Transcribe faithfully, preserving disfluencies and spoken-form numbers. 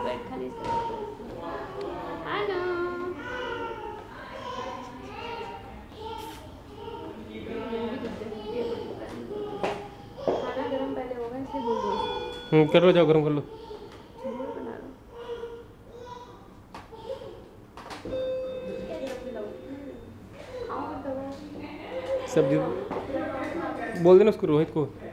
बैठा नहीं सकता। हेलो खाना गरम पहले होगा इसलिए बोल रहा हूँ। हम्म कर लो, जाओ गरम कर लो। बना लो। सब्जी बोल देना उसको, रोहित को।